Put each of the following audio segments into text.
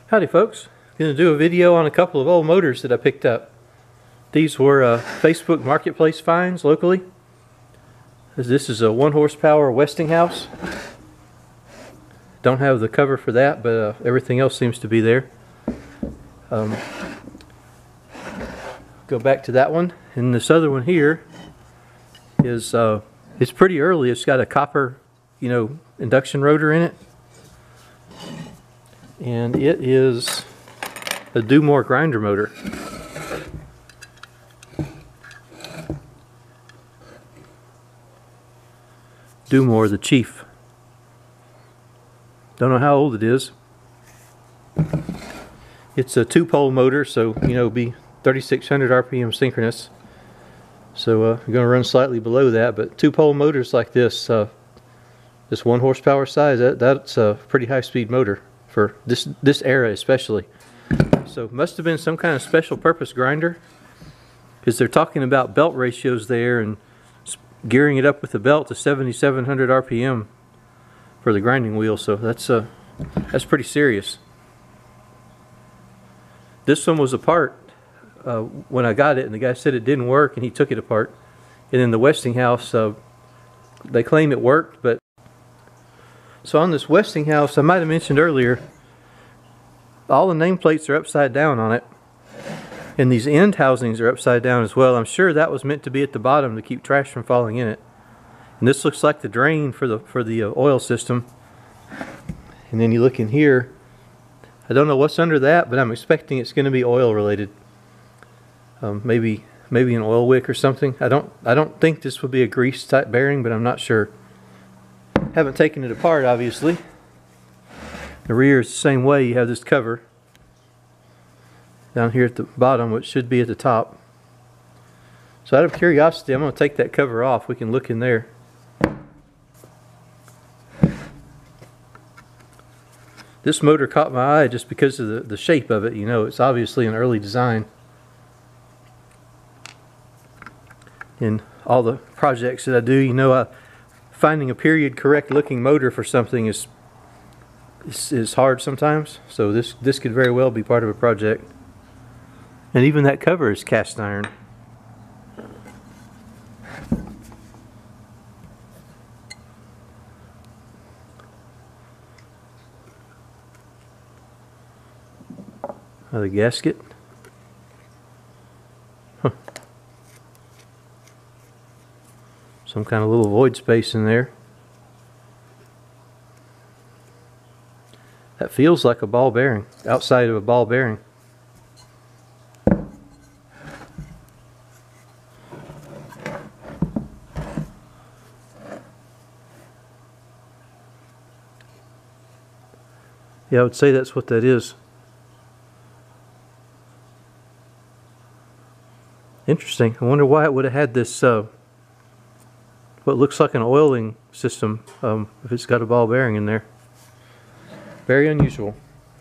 Howdy folks, going to do a video on a couple of old motors that I picked up. These were Facebook Marketplace finds locally. This is a 1 horsepower Westinghouse. Don't have the cover for that, but everything else seems to be there. Go back to that one, and this other one here is it's pretty early. It's got a copper, induction rotor in it. And it is a Dumore grinder motor. Dumore, the chief. Don't know how old it is. It's a 2-pole motor, so be 3600 RPM synchronous. So I'm going to run slightly below that, but 2-pole motors like this, this 1 horsepower size, that's a pretty high speed motor for this era especially. So must have been some kind of special purpose grinder, because they're talking about belt ratios there and gearing it up with the belt to 7700 RPM for the grinding wheel. So that's pretty serious. This one was apart when I got it, and the guy said it didn't work, and he took it apart. And then the Westinghouse, they claim it worked, but so on this Westinghouse, I might have mentioned earlier, all the nameplates are upside down on it, and these end housings are upside down as well. I'm sure that was meant to be at the bottom to keep trash from falling in it. And this looks like the drain for the oil system. And then you look in here, I don't know what's under that, but I'm expecting it's going to be oil related. Maybe an oil wick or something. I don't think this would be a grease type bearing, but I'm not sure. Haven't taken it apart, obviously. The rear is the same way. You have this cover down here at the bottom, which should be at the top. So out of curiosity, I'm going to take that cover off. We can look in there. This motor caught my eye just because of the shape of it. It's obviously an early design. In all the projects that I do, finding a period correct looking motor for something is hard sometimes. So this could very well be part of a project. And even that cover is cast iron. Another gasket. Huh. Some kind of little void space in there. That feels like a ball bearing, outside of a ball bearing. Yeah, I would say that's what that is. Interesting. I wonder why it would have had this what looks like an oiling system if it's got a ball bearing in there. Very unusual.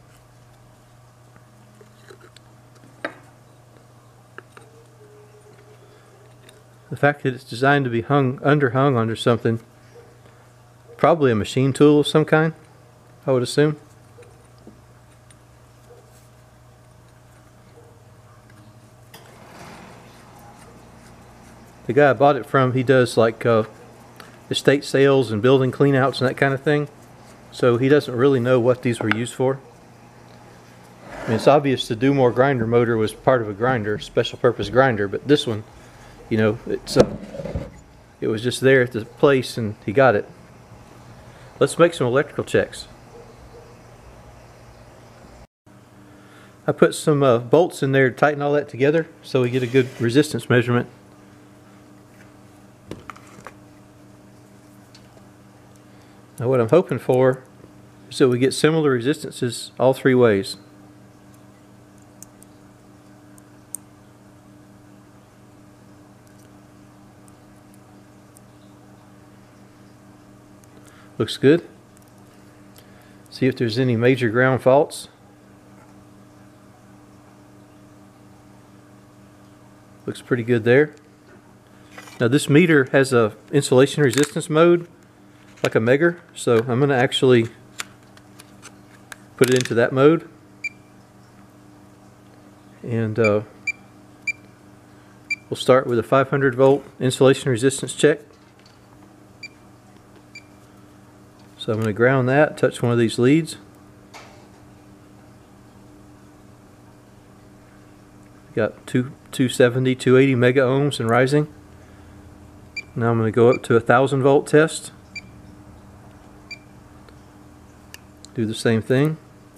The fact that it's designed to be underhung under something, probably a machine tool of some kind, I would assume. The guy I bought it from, he does like estate sales and building cleanouts and that kind of thing. So he doesn't really know what these were used for. I mean, it's obvious the Dumore grinder motor was part of a grinder, special purpose grinder, but this one, it was just there at the place and he got it. Let's make some electrical checks. I put some bolts in there to tighten all that together so we get a good resistance measurement. Now what I'm hoping for is that we get similar resistances all 3 ways. Looks good. See if there's any major ground faults. Looks pretty good there. Now this meter has a insulation resistance mode, like a Megger, so I'm going to actually put it into that mode. And we'll start with a 500 volt insulation resistance check. So I'm going to ground that, touch one of these leads. Got 270, 280 mega ohms and rising. Now I'm going to go up to a 1000 volt test. Do the same thing.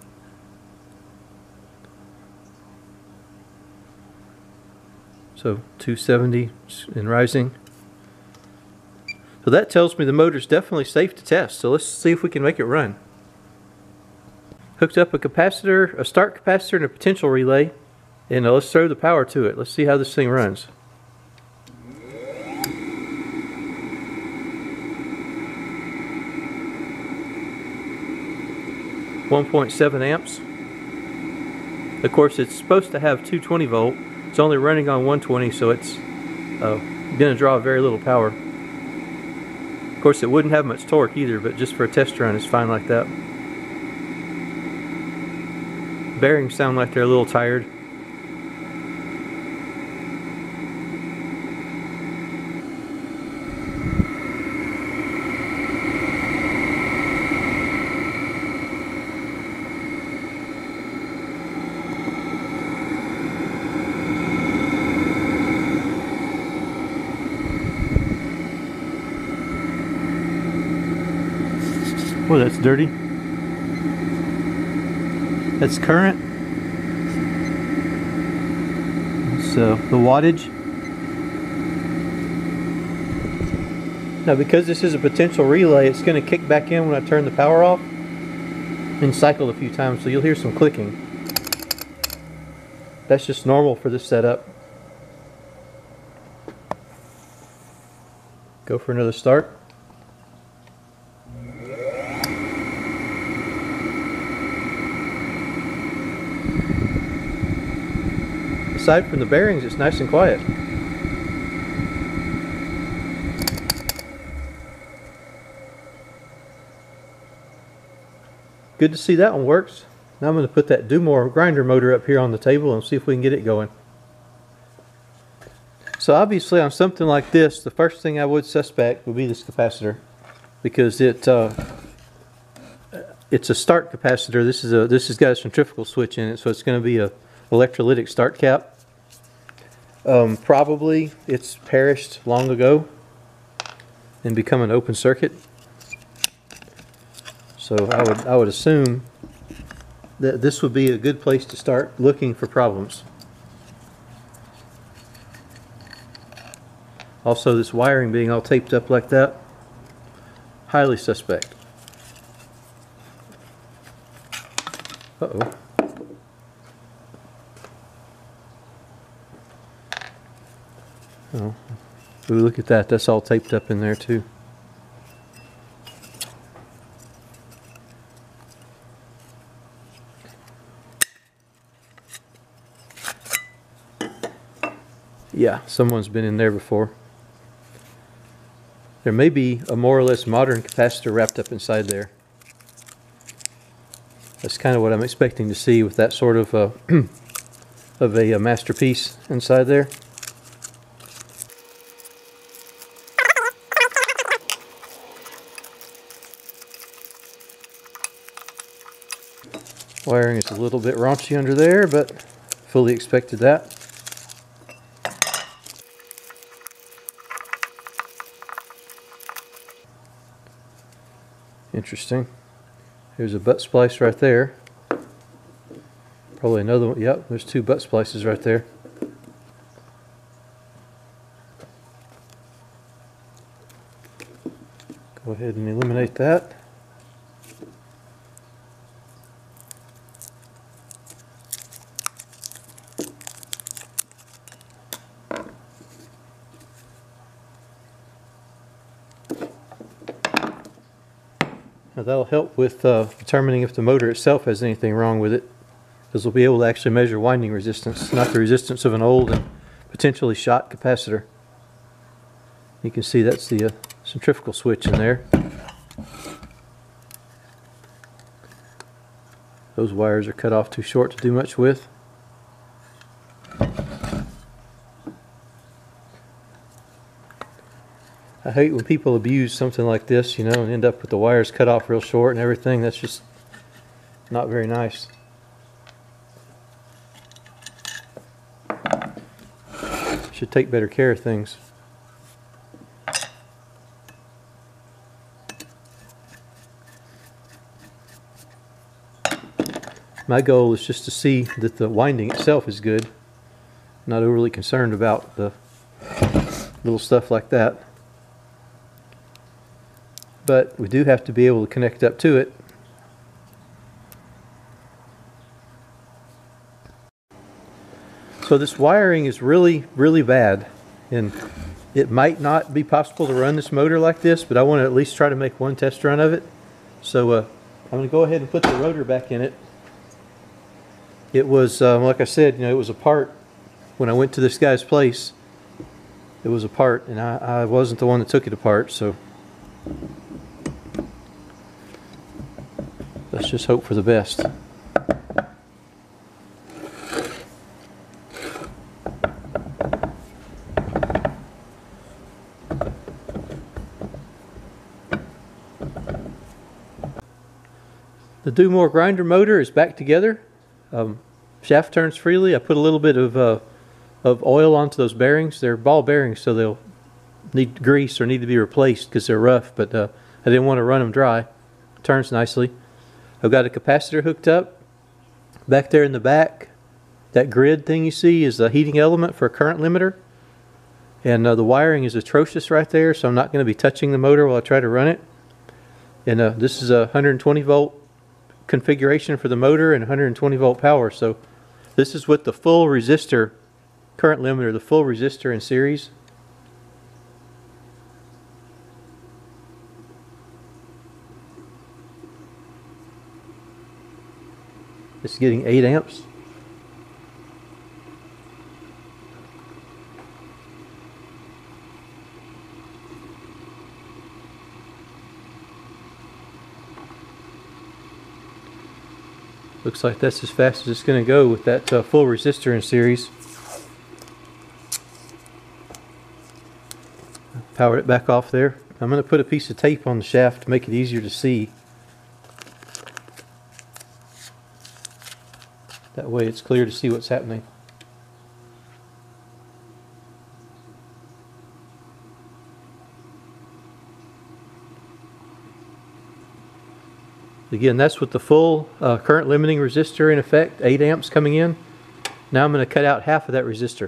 So 270 and rising. So that tells me the motor's definitely safe to test. So let's see if we can make it run. Hooked up a capacitor, a start capacitor and a potential relay. And let's throw the power to it. Let's see how this thing runs. .7 amps. Of course, it's supposed to have 220 volt. It's only running on 120, so it's going to draw very little power. Of course, it wouldn't have much torque either, but just for a test run, it's fine like that. Bearings sound like they're a little tired. Oh, that's dirty. That's current. So the wattage. Now because this is a potential relay, it's going to kick back in when I turn the power off and cycle a few times, so you'll hear some clicking. That's just normal for this setup. Go for another start. Aside from the bearings, it's nice and quiet. Good to see that one works. Now I'm going to put that Dumore grinder motor up here on the table and see if we can get it going. So obviously on something like this, the first thing I would suspect would be this capacitor, because it's a start capacitor. This has got a centrifugal switch in it, so it's going to be a electrolytic start cap. Probably it's perished long ago and become an open circuit. So I would assume that this would be a good place to start looking for problems. Also, this wiring being all taped up like that, highly suspect. Uh-oh. Oh, ooh, look at that. That's all taped up in there too. Yeah, someone's been in there before. There may be a more or less modern capacitor wrapped up inside there. That's kind of what I'm expecting to see with that sort of a masterpiece inside there. Wiring is a little bit raunchy under there, but fully expected that. Interesting. Here's a butt splice right there. Probably another one. Yep, there's two butt splices right there. Go ahead and eliminate that. Now that'll help with determining if the motor itself has anything wrong with it, because we'll be able to actually measure winding resistance, not the resistance of an old and potentially shot capacitor. You can see that's the centrifugal switch in there. Those wires are cut off too short to do much with. I hate when people abuse something like this, you know, and end up with the wires cut off real short and everything. That's just not very nice. Should take better care of things. My goal is just to see that the winding itself is good. Not overly concerned about the little stuff like that. But we do have to be able to connect up to it. So this wiring is really, really bad, and it might not be possible to run this motor like this, but I want to at least try to make one test run of it. So I'm going to go ahead and put the rotor back in it. It was, like I said, you know, it was apart when I went to this guy's place. It was apart, and I wasn't the one that took it apart, so let's just hope for the best. The Do More grinder motor is back together. Shaft turns freely. I put a little bit of oil onto those bearings. They're ball bearings, so they'll need grease or need to be replaced because they're rough, but I didn't want to run them dry. Turns nicely. I've got a capacitor hooked up. Back there in the back, that grid thing you see is the heating element for a current limiter. And the wiring is atrocious right there, so I'm not going to be touching the motor while I try to run it. And this is a 120 volt configuration for the motor and 120 volt power. So this is with the full resistor current limiter, the full resistor in series. It's getting 8 amps. Looks like that's as fast as it's going to go with that full resistor in series. Power it back off there. I'm going to put a piece of tape on the shaft to make it easier to see. That way it's clear to see what's happening. Again, that's with the full current limiting resistor in effect, 8 amps coming in. Now I'm going to cut out half of that resistor.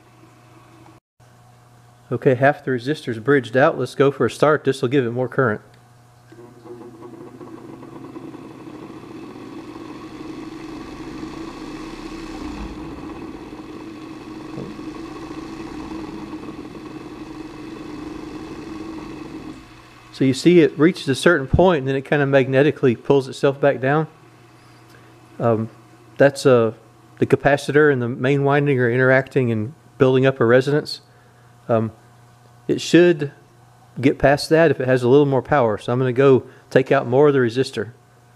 Okay, half the resistor is bridged out. Let's go for a start. This will give it more current. So you see it reaches a certain point and then it kind of magnetically pulls itself back down. That's the capacitor and the main winding are interacting and building up a resonance. It should get past that if it has a little more power. So I'm going to go take out more of the resistor.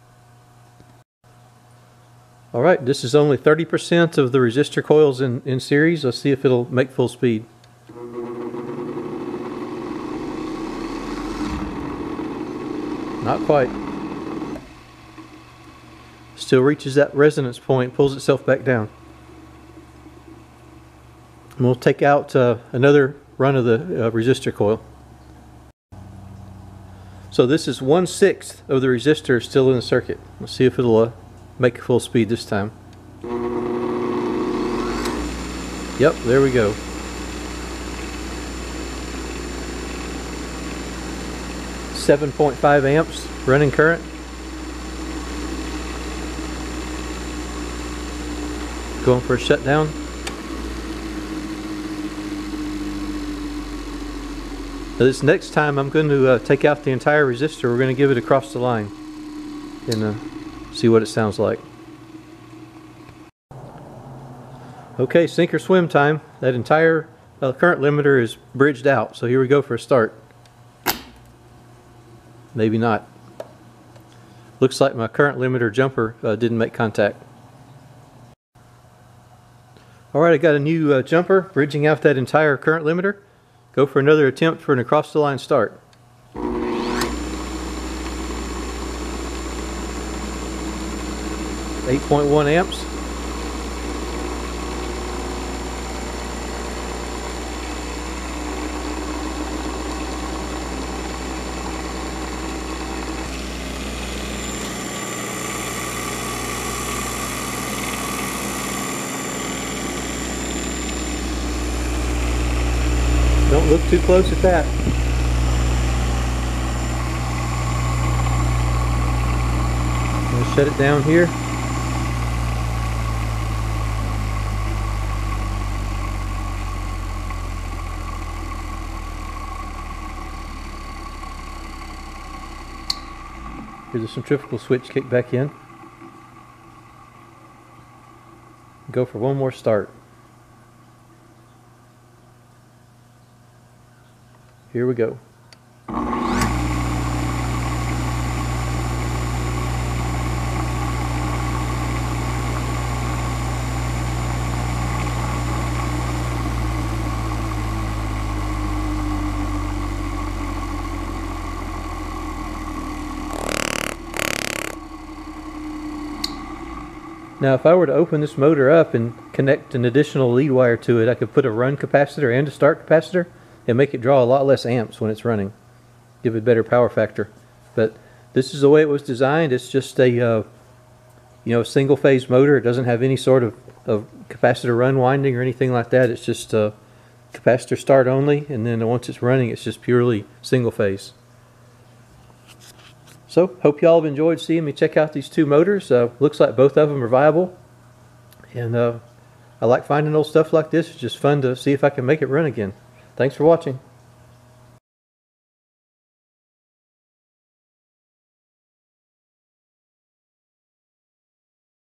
Alright, this is only 30% of the resistor coils in series. Let's see if it'll make full speed. Not quite. Still reaches that resonance point, pulls itself back down. And we'll take out another run of the resistor coil. So this is 1/6 of the resistor still in the circuit. Let's see if it'll make full speed this time. Yep, there we go. .5 amps running current. Going for a shutdown. Now this next time I'm going to take out the entire resistor. We're going to give it across the line and see what it sounds like. Okay, sink or swim time. That entire current limiter is bridged out. So here we go for a start. Maybe not. Looks like my current limiter jumper didn't make contact. Alright, I got a new jumper bridging out that entire current limiter. go for another attempt for an across the line start. 8.1 amps. Don't look too close at that. I'm going to shut it down here. Here's the centrifugal switch kick back in. Go for one more start. Here we go. Now if I were to open this motor up and connect an additional lead wire to it, I could put a run capacitor and a start capacitor and make it draw a lot less amps when it's running. Give it better power factor. But this is the way it was designed. It's just a single phase motor. It doesn't have any sort of capacitor run winding or anything like that. It's just a capacitor start only, and then once it's running it's just purely single phase. So, hope y'all have enjoyed seeing me check out these two motors. Looks like both of them are viable. And I like finding old stuff like this. It's just fun to see if I can make it run again. Thanks for watching.